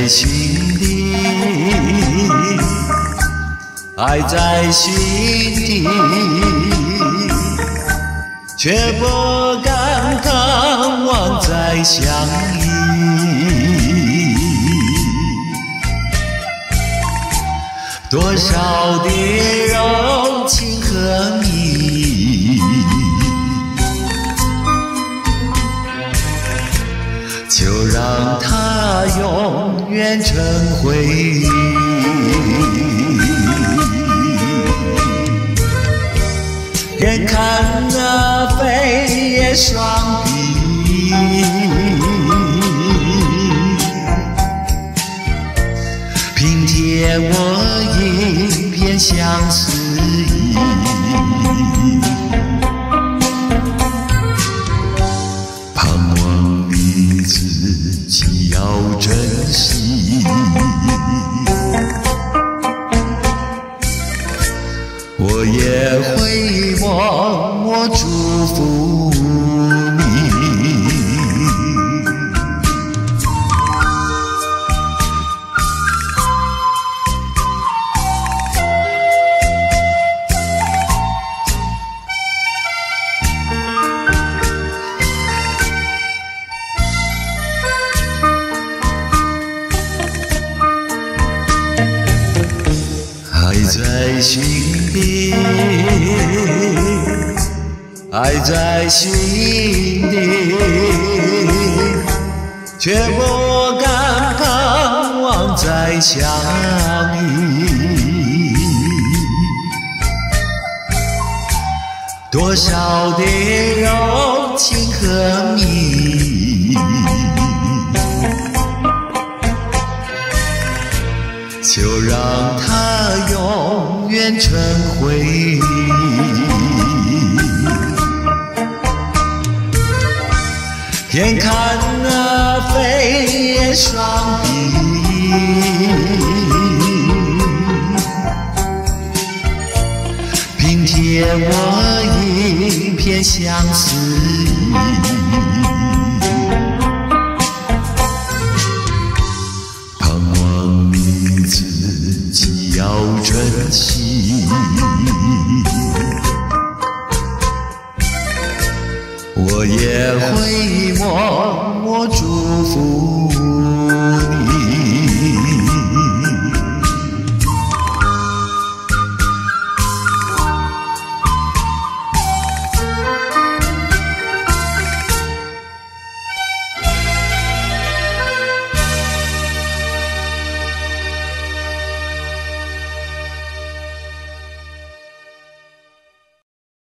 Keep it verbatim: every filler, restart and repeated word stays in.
心底，爱在心底，却不敢盼望再相依。多少的柔情和蜜，就让它永远成回忆。眼看那飞叶双臂，拼贴我一片相思意。盼望你自己要珍惜，我也会默默祝福你。爱在心底，爱在心底，却不敢盼望再相依。多少的柔情和蜜，就让它永远成回忆。眼看那飞叶双臂，拼贴我一片相思意。盼望你自己要珍惜，我也会默默祝福